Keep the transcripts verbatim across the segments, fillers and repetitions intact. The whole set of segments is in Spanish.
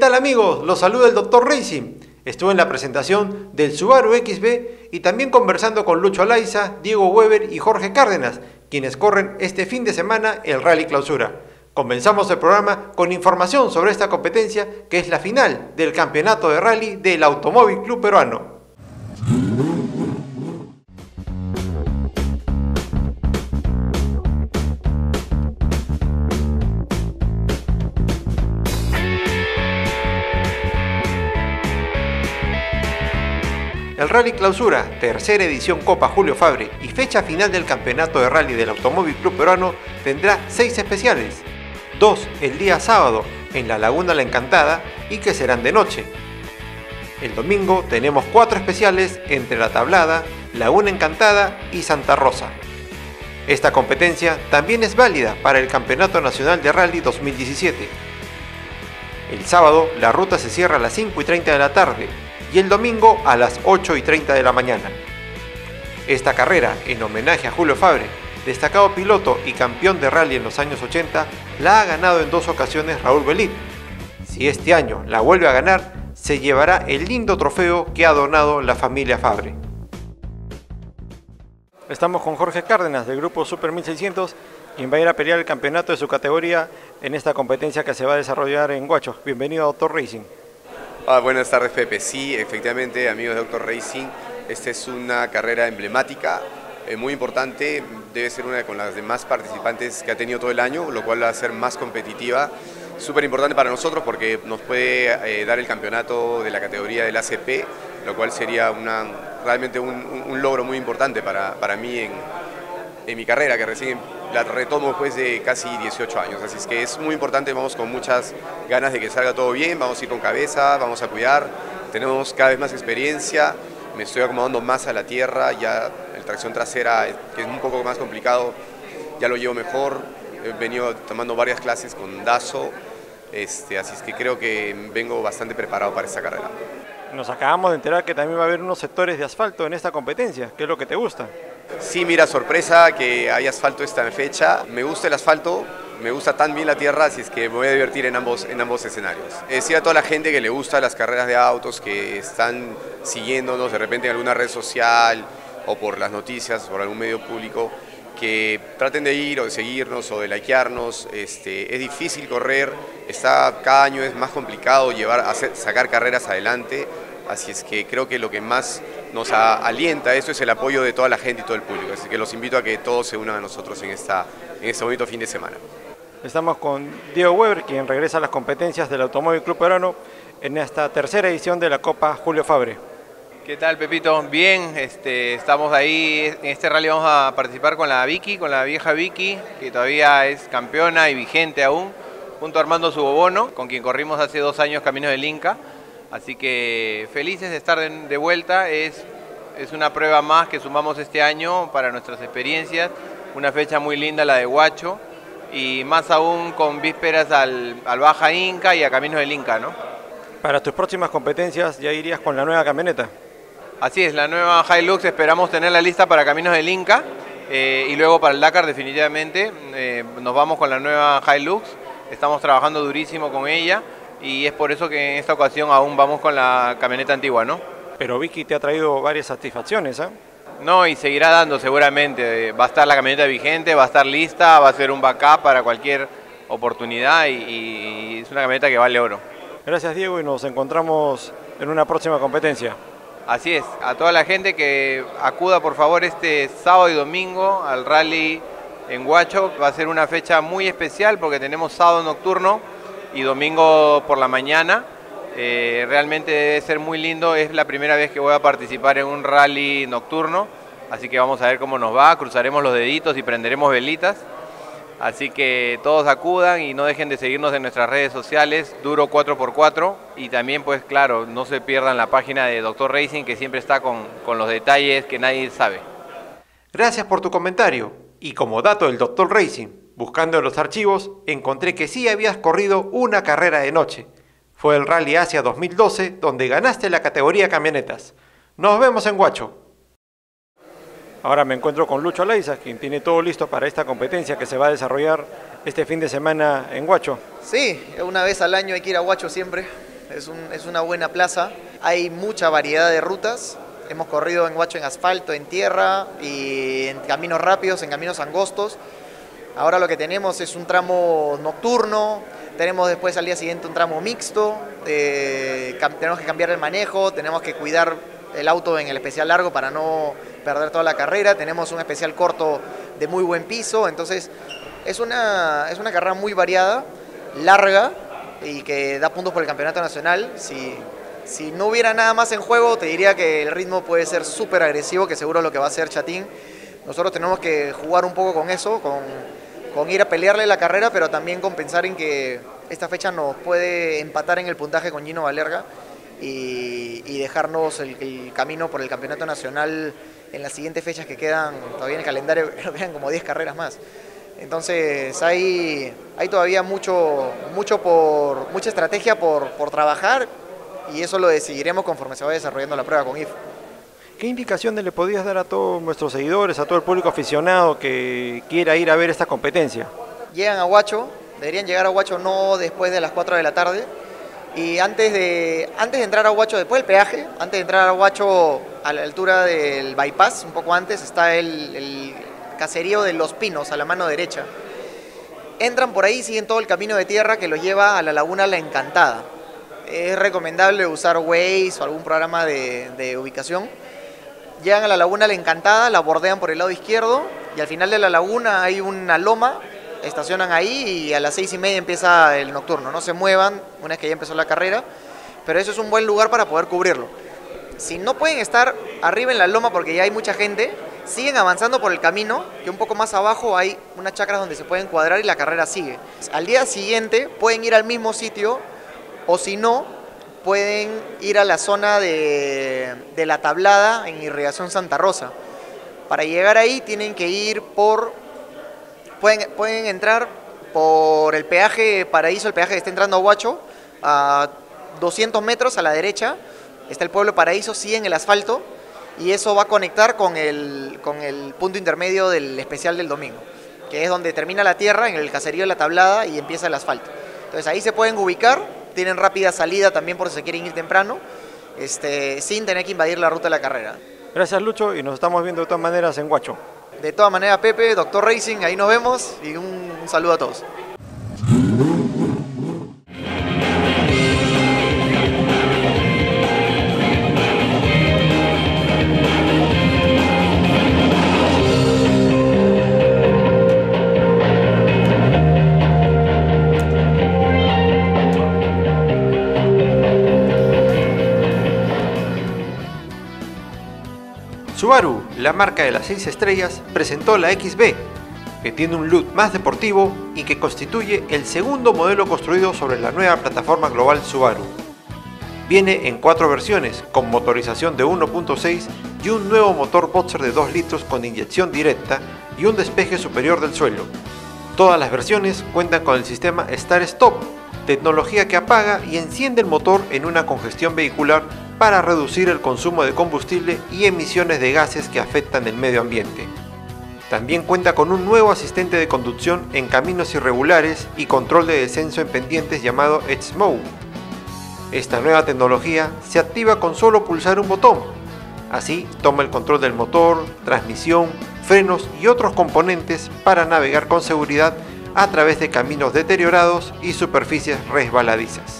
tal amigos? Los saluda el doctor Racing. Estuve en la presentación del Subaru X B y también conversando con Lucho Alaiza, Diego Weber y Jorge Cárdenas, quienes corren este fin de semana el Rally Clausura. Comenzamos el programa con información sobre esta competencia que es la final del campeonato de rally del Automóvil Club Peruano. El Rally Clausura, tercera edición Copa Julio Fabre y fecha final del campeonato de rally del Automóvil Club Peruano tendrá seis especiales. Dos el día sábado en la Laguna La Encantada y que serán de noche. El domingo tenemos cuatro especiales entre La Tablada, Laguna Encantada y Santa Rosa. Esta competencia también es válida para el Campeonato Nacional de Rally dos mil diecisiete. El sábado la ruta se cierra a las cinco y treinta de la tarde y el domingo a las ocho y treinta de la mañana. Esta carrera, en homenaje a Julio Fabre, destacado piloto y campeón de rally en los años ochenta, la ha ganado en dos ocasiones Raúl Belit. Si este año la vuelve a ganar, se llevará el lindo trofeo que ha donado la familia Fabre. Estamos con Jorge Cárdenas del grupo Super mil seiscientos, quien va a ir a pelear el campeonato de su categoría en esta competencia que se va a desarrollar en Huacho. Bienvenido a Doctor Racing. Ah, buenas tardes, Pepe. Sí, efectivamente, amigos de Doctor Racing, esta es una carrera emblemática, eh, muy importante, debe ser una con las demás participantes que ha tenido todo el año, lo cual va a ser más competitiva. Súper importante para nosotros porque nos puede eh, dar el campeonato de la categoría del A C P, lo cual sería una, realmente un, un, un logro muy importante para, para mí en, en mi carrera, que recién la retomo después de casi dieciocho años, así es que es muy importante, vamos con muchas ganas de que salga todo bien, vamos a ir con cabeza, vamos a cuidar, tenemos cada vez más experiencia, me estoy acomodando más a la tierra, ya el tracción trasera, que es un poco más complicado, ya lo llevo mejor, he venido tomando varias clases con Dazo, este, así es que creo que vengo bastante preparado para esta carrera. Nos acabamos de enterar que también va a haber unos sectores de asfalto en esta competencia, ¿qué es lo que te gusta? Sí, mira, sorpresa que hay asfalto esta fecha. Me gusta el asfalto, me gusta también la tierra, así es que me voy a divertir en ambos, en ambos escenarios. Decir a toda la gente que le gusta las carreras de autos, que están siguiéndonos de repente en alguna red social o por las noticias, por algún medio público, que traten de ir o de seguirnos o de likearnos. Este, es difícil correr, está, cada año es más complicado llevar, hacer, sacar carreras adelante. Así es que creo que lo que más nos alienta a esto es el apoyo de toda la gente y todo el público. Así que los invito a que todos se unan a nosotros en, esta, en este bonito fin de semana. Estamos con Diego Weber, quien regresa a las competencias del Automóvil Club Peruano en esta tercera edición de la Copa Julio Fabre. ¿Qué tal, Pepito? Bien, este, estamos ahí, en este rally vamos a participar con la Vicky, con la vieja Vicky, que todavía es campeona y vigente aún, junto a Armando Subobono, con quien corrimos hace dos años Caminos del Inca. Así que felices de estar de, de vuelta, es, es una prueba más que sumamos este año para nuestras experiencias, una fecha muy linda la de Huacho y más aún con vísperas al, al Baja Inca y a Caminos del Inca, ¿no? Para tus próximas competencias ya irías con la nueva camioneta. Así es, la nueva Hilux esperamos tenerla lista para Caminos del Inca eh, y luego para el Dakar definitivamente eh, nos vamos con la nueva Hilux, estamos trabajando durísimo con ella. Y es por eso que en esta ocasión aún vamos con la camioneta antigua, ¿no? Pero Vicky te ha traído varias satisfacciones, ¿eh? No, y seguirá dando seguramente. Va a estar la camioneta vigente, va a estar lista, va a ser un backup para cualquier oportunidad y, y es una camioneta que vale oro. Gracias, Diego, y nos encontramos en una próxima competencia. Así es, a toda la gente que acuda por favor este sábado y domingo al rally en Huacho. Va a ser una fecha muy especial porque tenemos sábado nocturno y domingo por la mañana. Eh, realmente debe ser muy lindo, es la primera vez que voy a participar en un rally nocturno, así que vamos a ver cómo nos va, cruzaremos los deditos y prenderemos velitas, así que todos acudan y no dejen de seguirnos en nuestras redes sociales, Duro cuatro por cuatro, y también pues claro, no se pierdan la página de Doctor Racing que siempre está con, con los detalles que nadie sabe. Gracias por tu comentario, y como dato del Doctor Racing, buscando en los archivos, encontré que sí habías corrido una carrera de noche. Fue el Rally Asia dos mil doce, donde ganaste la categoría camionetas. Nos vemos en Huacho. Ahora me encuentro con Lucho Alaiza, quien tiene todo listo para esta competencia que se va a desarrollar este fin de semana en Huacho. Sí, una vez al año hay que ir a Huacho siempre. es, un, es una buena plaza. Hay mucha variedad de rutas. Hemos corrido en Huacho en asfalto, en tierra y en caminos rápidos, en caminos angostos. Ahora lo que tenemos es un tramo nocturno, tenemos después al día siguiente un tramo mixto, eh, tenemos que cambiar el manejo, tenemos que cuidar el auto en el especial largo para no perder toda la carrera, tenemos un especial corto de muy buen piso, entonces es una, es una carrera muy variada, larga y que da puntos por el campeonato nacional. Si, si no hubiera nada más en juego, te diría que el ritmo puede ser súper agresivo, que seguro es lo que va a hacer Chatín. Nosotros tenemos que jugar un poco con eso, con, con ir a pelearle la carrera, pero también con pensar en que esta fecha nos puede empatar en el puntaje con Gino Valerga y, y dejarnos el, el camino por el campeonato nacional en las siguientes fechas que quedan todavía en el calendario, creo que quedan como diez carreras más. Entonces hay, hay todavía mucho, mucho por, mucha estrategia por, por trabajar y eso lo decidiremos conforme se vaya desarrollando la prueba con I F. ¿Qué indicaciones le podías dar a todos nuestros seguidores, a todo el público aficionado que quiera ir a ver esta competencia? Llegan a Huacho, deberían llegar a Huacho no después de las cuatro de la tarde y antes de, antes de entrar a Huacho, después del peaje, antes de entrar a Huacho a la altura del bypass, un poco antes, está el, el caserío de Los Pinos, a la mano derecha. Entran por ahí, siguen todo el camino de tierra que los lleva a la laguna La Encantada. Es recomendable usar Waze o algún programa de, de ubicación. Llegan a la laguna La Encantada, la bordean por el lado izquierdo y al final de la laguna hay una loma, estacionan ahí y a las seis y media empieza el nocturno. No se muevan una vez que ya empezó la carrera, pero eso es un buen lugar para poder cubrirlo. Si no pueden estar arriba en la loma porque ya hay mucha gente, siguen avanzando por el camino, que un poco más abajo hay unas chacras donde se pueden cuadrar y la carrera sigue. Al día siguiente pueden ir al mismo sitio o si no, pueden ir a la zona de, de La Tablada en Irrigación Santa Rosa. Para llegar ahí tienen que ir por... Pueden, pueden entrar por el peaje Paraíso, el peaje que está entrando a Huacho, a doscientos metros a la derecha. Está el pueblo Paraíso, sí, en el asfalto, y eso va a conectar con el, con el punto intermedio del especial del domingo, que es donde termina la tierra, en el caserío de La Tablada, y empieza el asfalto. Entonces ahí se pueden ubicar, tienen rápida salida también por si se quieren ir temprano, este, sin tener que invadir la ruta de la carrera. Gracias, Lucho, y nos estamos viendo de todas maneras en Huacho. De todas maneras, Pepe, Doctor Racing, ahí nos vemos, y un, un saludo a todos. Subaru, la marca de las seis estrellas, presentó la X B, que tiene un look más deportivo y que constituye el segundo modelo construido sobre la nueva plataforma global Subaru. Viene en cuatro versiones, con motorización de uno punto seis y un nuevo motor boxer de dos litros con inyección directa y un despeje superior del suelo. Todas las versiones cuentan con el sistema Start Stop, tecnología que apaga y enciende el motor en una congestión vehicular para reducir el consumo de combustible y emisiones de gases que afectan el medio ambiente. También cuenta con un nuevo asistente de conducción en caminos irregulares y control de descenso en pendientes llamado Edge-Mode. Esta nueva tecnología se activa con solo pulsar un botón. Así toma el control del motor, transmisión, frenos y otros componentes para navegar con seguridad a través de caminos deteriorados y superficies resbaladizas.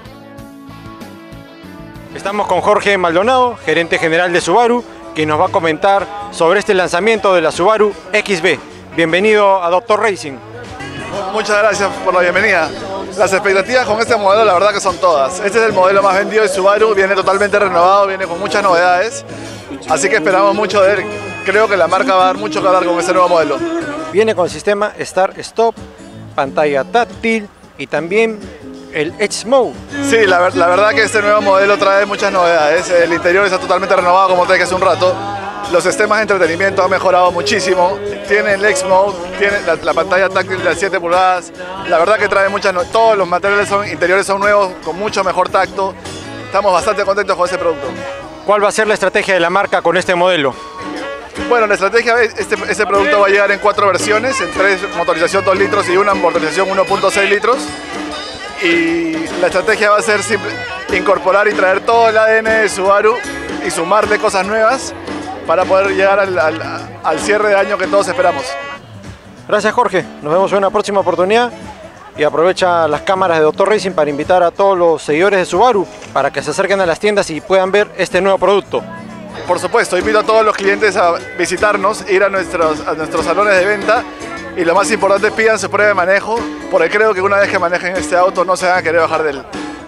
Estamos con Jorge Maldonado, gerente general de Subaru, que nos va a comentar sobre este lanzamiento de la Subaru X B. Bienvenido a Doctor Racing. Muchas gracias por la bienvenida. Las expectativas con este modelo la verdad que son todas. Este es el modelo más vendido de Subaru, viene totalmente renovado, viene con muchas novedades. Así que esperamos mucho de él. Creo que la marca va a dar mucho que hablar con este nuevo modelo. Viene con el sistema Start Stop, pantalla táctil y también el Edge Mode. Sí, la, la verdad que este nuevo modelo trae muchas novedades. El interior está totalmente renovado, como te dije hace un rato. Los sistemas de entretenimiento han mejorado muchísimo. Tiene el Edge Mode, tiene la, la pantalla táctil de siete pulgadas. La verdad que trae muchas novedades. Todos los materiales son, interiores son nuevos, con mucho mejor tacto. Estamos bastante contentos con este producto. ¿Cuál va a ser la estrategia de la marca con este modelo? Bueno, la estrategia es este, este producto va a llegar en cuatro versiones, en tres motorización dos litros y una motorización uno punto seis litros. Y la estrategia va a ser simple, incorporar y traer todo el A D N de Subaru y sumarle cosas nuevas para poder llegar al, al, al cierre de año que todos esperamos. Gracias, Jorge. Nos vemos en una próxima oportunidad y aprovecha las cámaras de Doctor Racing para invitar a todos los seguidores de Subaru para que se acerquen a las tiendas y puedan ver este nuevo producto. Por supuesto, invito a todos los clientes a visitarnos, ir a nuestros, a nuestros salones de venta y lo más importante, pidan su prueba de manejo, porque creo que una vez que manejen este auto no se van a querer bajar de él.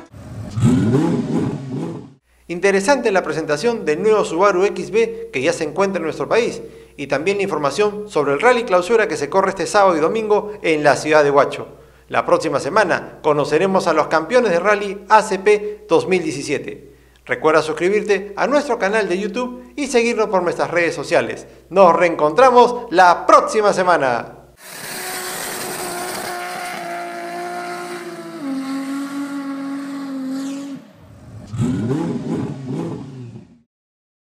Interesante la presentación del nuevo Subaru X B que ya se encuentra en nuestro país y también la información sobre el Rally Clausura que se corre este sábado y domingo en la ciudad de Huacho. La próxima semana conoceremos a los campeones de Rally A C P dos mil diecisiete. Recuerda suscribirte a nuestro canal de YouTube y seguirnos por nuestras redes sociales. Nos reencontramos la próxima semana.